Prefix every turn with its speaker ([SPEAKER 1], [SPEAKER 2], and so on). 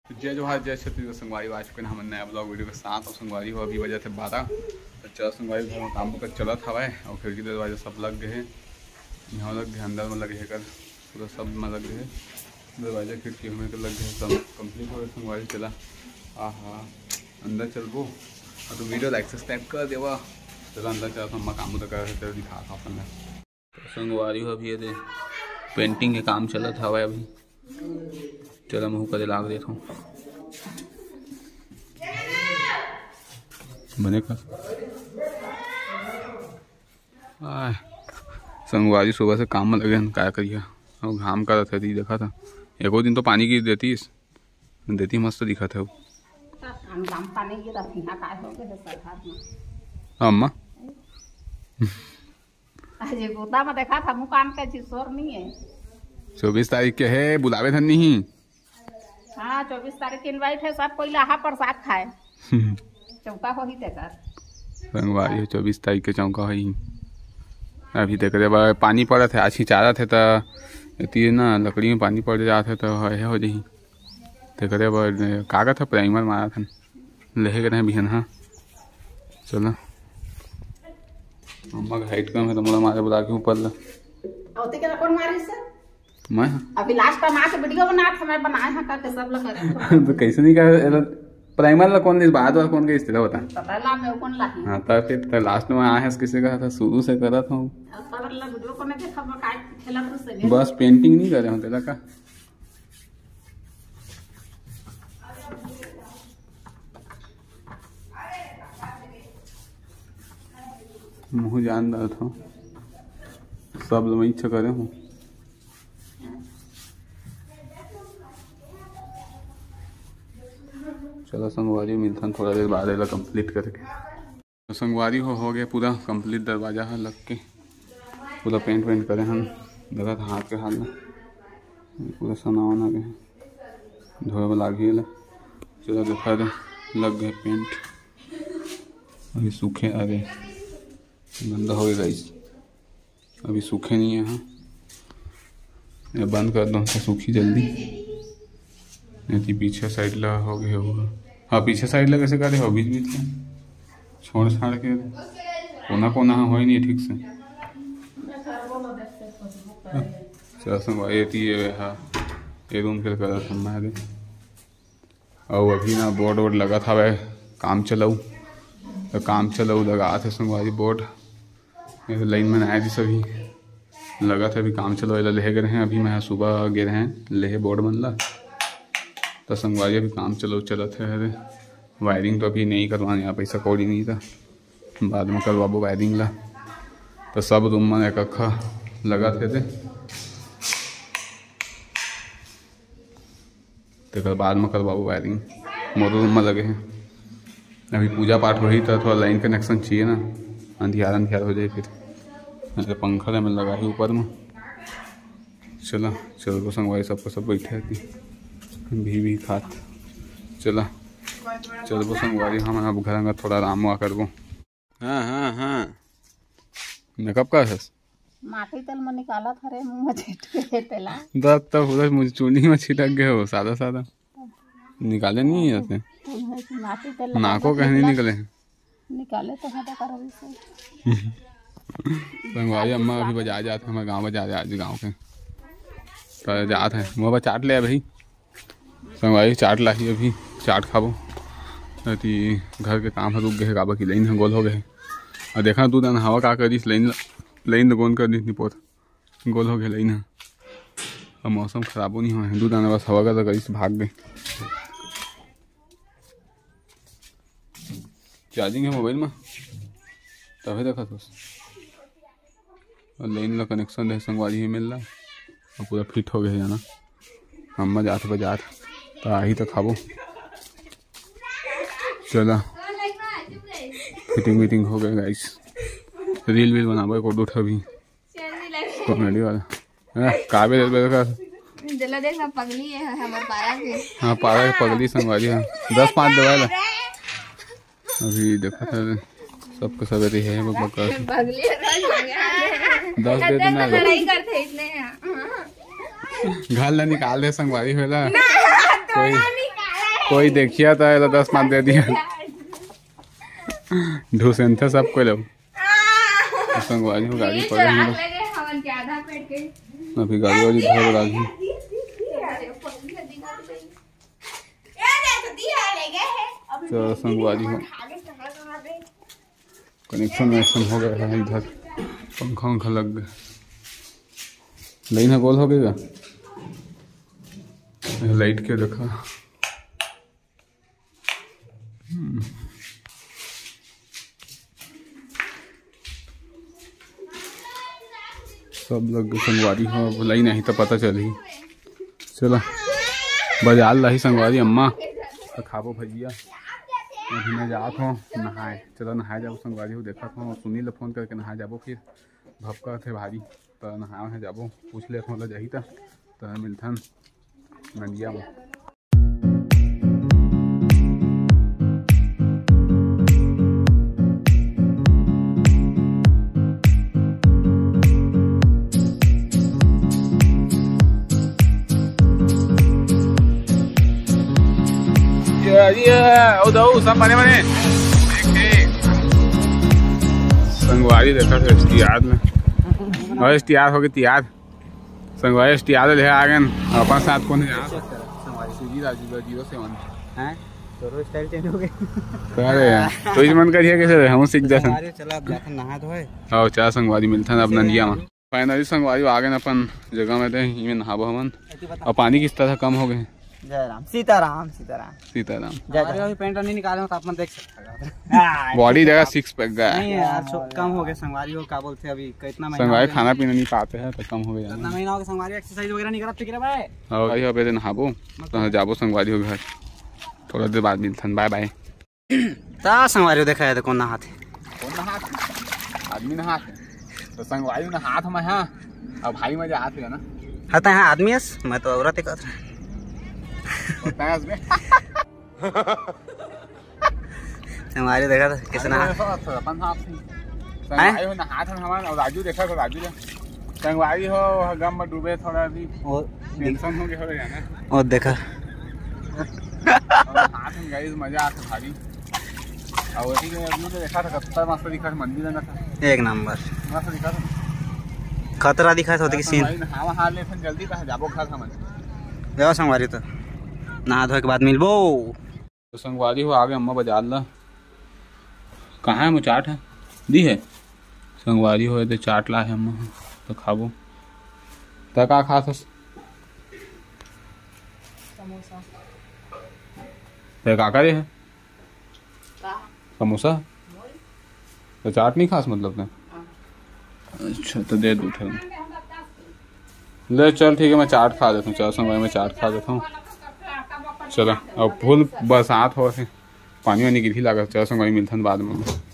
[SPEAKER 1] जय जोहार जय छत्तीसगढ़ संगवारी आ चुके हैं हम नया ब्लॉग वीडियो के साथ। और संगवारी हो अभी वजह थे 12 तो चल संगवारी घर में काम कर चलत हवा और खिड़की दरवाजा सब लग गए हैं। यहाँ लग गए अंदर में लगे कर पूरा सब में लग गए दरवाजा खिड़की में तो लग गए सब कंप्लीट हो गए। संगवारी चला हाँ अंदर चलबो और तो वीडियो लाइक सब्सक्राइब कर देवा। चलो अंदर चला हम काम तो कर दिखा था अपन तो संगवारी हो अभी ये पेंटिंग के काम चलत हवा अभी। चलो मुँह करे लाग देता हूँ बने का संगवारी सुबह से काम में लगे क्या करिए और घाम का था दी देखा था एको दिन तो पानी गिर देती मस्त दिखा था अम्मा
[SPEAKER 2] गोदा में देखा था मुकान का चिसोर नहीं है।
[SPEAKER 1] 24 तारीख के है बुलावे धन नहीं।
[SPEAKER 2] हाँ 24 तारीख की इनवाइट है सब कोई लाहा प्रसाद खाए चौका हो ही तेकर
[SPEAKER 1] संगवारी 24 तारीख के चौका हो ही अभी तक पानी पड़ा थे आज चारा थे तो ना लकड़ी में पानी पड़ जाते तो है हो जाही तो करे कागज था प्राइमर मारा था लेहे के रहे बिहन। हाँ चलो अम्मा का हाइट कम है तो मोला मारे बुला के ऊपर ला
[SPEAKER 2] कौन मारी सर
[SPEAKER 1] मैं
[SPEAKER 2] अभी लास्ट टाइम आके वीडियो बना था मैं बनाए हैं करके सब लोग करे
[SPEAKER 1] तो कैसे नहीं कर प्राइमर ला कौन बाद वाला कौन का स्थिति बता
[SPEAKER 2] पता मैं कौन लाही।
[SPEAKER 1] हाँ तब फिर लास्ट में आया है किसी का था शुरू से करा था
[SPEAKER 2] वीडियो को मैं देखा मैं काय खेला तो
[SPEAKER 1] बस पेंटिंग नहीं करे हूं तेरा का मुँह जान रहा था सब लोग इच्छा करे हूँ। चलो संगवारी मिलता थोड़ा देर बाद कंप्लीट करके तो संगवारी हो गया पूरा कंप्लीट दरवाजा है लग के पूरा पेंट करे हम लगा था हाथ के हाथ में पूरा सना वना गए धोए वाला लागे चलो देखा दे लग गए पेंट अभी सूखे आ गए गंदा हो गया गाइस अभी सूखे नहीं है। हाँ ये बंद कर दो तो सूखी जल्दी नहीं पीछे साइड ला हो गया होगा। हाँ पीछे साइड ला कैसे करे हो बीच बीच में छोड़ छाड़ के कोना कोना हो ही नहीं ठीक से चल संगवारी ये हाँ ये रूम के करा हमारे और अभी ना बोर्ड वोर्ड लगा था वह काम चलाऊ तो काम चलाऊ लगा थे संगवारी बोर्ड लाइन में आए थी सभी लगा था अभी काम चलो लेहे गए हैं अभी मैं सुबह गए हैं लेहे बोर्ड बनला तो संगवारी अभी काम चलो चला थे अरे वायरिंग तो अभी नहीं करवाने यहाँ पैसा कौड़ी नहीं था बाद में करवाबो वायरिंग ला तो सब रूम में एक अखा लगा थे तो बाद में करवाबो वायरिंग मोटर रूम में लगे हैं अभी पूजा पाठ वही था थोड़ा लाइन कनेक्शन चाहिए ना अंधियार हो जाए फिर पंखा में लगा है ऊपर में। चला चलो तो संगवारी सबको सब बैठे थी भी खात चला चलो संगवारी हम अब घर थोड़ा आराम हुआ करबो। हाँ हाँ हाँ मेकअप का है
[SPEAKER 2] माटी तेल में निकाला था रे मुंह में छिटके तेला
[SPEAKER 1] दर्द तो पूरा मुझे चूनी में छिटक गए हो सादा सादा निकाले नहीं जाते
[SPEAKER 2] माटी तेल
[SPEAKER 1] नाको कहीं नहीं निकले
[SPEAKER 2] निकाले तो हटा करो
[SPEAKER 1] संगवारी अम्मा अभी बाजार जाते हैं हमारे गाँव बाजार आज गाँव के तो जाते हैं मोबा चाट ले भाई संगवारी चाट लाई अभी चाट खाबो अति घर के काम रुक गए काबा की लाइन गोल हो गए और देखा तू दिन हवा का करी लाइन गोल कर दी पोत गोल हो गए लाइन और मौसम खराब नहीं हुआ हिंदू दाना बस हवा का करी भाग गए। चार्जिंग है मोबाइल में तभी देखा तो और लाइन ला कनेक्शन है संगवारी ही मिल रहा और पूरा फिट हो गया जाना हम जाते बाजार तो आ ही तो खाबो। चला फिटिंग वीटिंग हो गए गाइस रील वील बनाबो एक उठा भी कॉमेडी वाला काबे
[SPEAKER 2] जला देखना पगली है हमारे पारा के।
[SPEAKER 1] हाँ पारा के पगली संगवारी है 10-5 दवाई ला अभी देखा था सबको सवेरे है बकबक 10 दे देना
[SPEAKER 2] लड़ाई करते इतने
[SPEAKER 1] घाल ला निकाल दे संगवारी होला कोई कोई देखिया था 10 5 दे दिया ढूसन थे सबको लोग संगवारी हो गाड़ी पड़े हैं अभी गाड़ी वाली धर राखी तो संगवारी हो कनेक्शन वेक्शन हो गया है इधर पंखा उंखा लग गया लाइन है गोल हो गया लाइट के देखा सब लोग संगवारी हो बुलाई नहीं तो पता चली चलो बाजार रही संगवारी अम्मा तो खाबो भजिया अभी मैं जात हूँ नहाए चलो नहाए जाबो संगवारी हो देखा हूँ सुनील फोन करके नहाए जाबो फिर भपका थे भारी तो नहाए है जाबो पूछ ले मतलब जही तो मिलथन मंडिया में सब बने बने संगवारी देखा था एसटीआर में और एसटीआर हो गई तैयार संगवारी एसटीआर ले आ गए अपन साथ कौन है सुजी राजू 07 हैं तो स्टाइल चेंज हो गई अरे तो इस मन करिए कैसे हम सीख जा चलो अब जाकर नहा धोए और चार संगवारी मिलता है अपना नदिया में फाइनली संगवारी आ गए अपन जगह में थे इनमें नहाबो हमन और पानी किस तरह कम हो गए
[SPEAKER 3] जय राम सीताराम सीताराम
[SPEAKER 1] सीताराम
[SPEAKER 3] जय पेंट नहीं निकाले हो तो अपन देख सकते
[SPEAKER 1] बॉडी जगह 6 पैक गया
[SPEAKER 3] नहीं यार कम हो गए संगवारी हो क्या बोलते अभी कितना महीना
[SPEAKER 1] संगवारी खाना पीना नहीं पाते हैं तो कम हो गया
[SPEAKER 3] कितना महीना हो गया संगवारी एक्सरसाइज वगैरह नहीं करते रे भाई
[SPEAKER 1] और भाई अब नहाबो तो जाबो संगवारी हो घर थोड़ा देर बाद मिलथन बाय बाय
[SPEAKER 3] ता संगवारी देखा है तो कौन नहाते
[SPEAKER 1] आदमी नहाते तो संगवारी में हाथ में हां अब भाई मजा हाथ है ना
[SPEAKER 3] हता है आदमी है मैं तो औरत कहत संगवारी देखा था कैसे नहा
[SPEAKER 1] अपन हाथ से संगवारी हो नहा था हमारा और राजू देखा तो राजू ने संगवारी हो गम में डूबे थोड़ा भी टेंशन हो गया हो गया ना
[SPEAKER 3] और देखा
[SPEAKER 1] हाथ में गाइस मजा आता भारी और ठीक है अभी तो देखा था कत्ता मस्त दिखा मंदिर लगा था
[SPEAKER 3] एक नंबर
[SPEAKER 1] मस्त दिखा था
[SPEAKER 3] खतरा दिखा था कि सीन
[SPEAKER 1] हां हां ले फिर जल्दी कहां जाबो खा हमन
[SPEAKER 3] जाओ संगवारी तो नहा धोए के बाद मिलबो
[SPEAKER 1] तो संगवारी हो आगे अम्मा बाजार ला कहाँ है वो चाट है दी है संगवारी हो तो चाट ला है अम्मा तो खाबो तो का खा
[SPEAKER 2] समोसा
[SPEAKER 1] तो का करे है समोसा तो चाट नहीं खास मतलब ने अच्छा तो दे दो थे ले चल ठीक है मैं चाट खा देता हूँ चल संगवारी में चाट खा देता हूँ चलो अब फुल बरसात हो पानी वानी गिरी लगा चल संगवारी मिलथन बाद में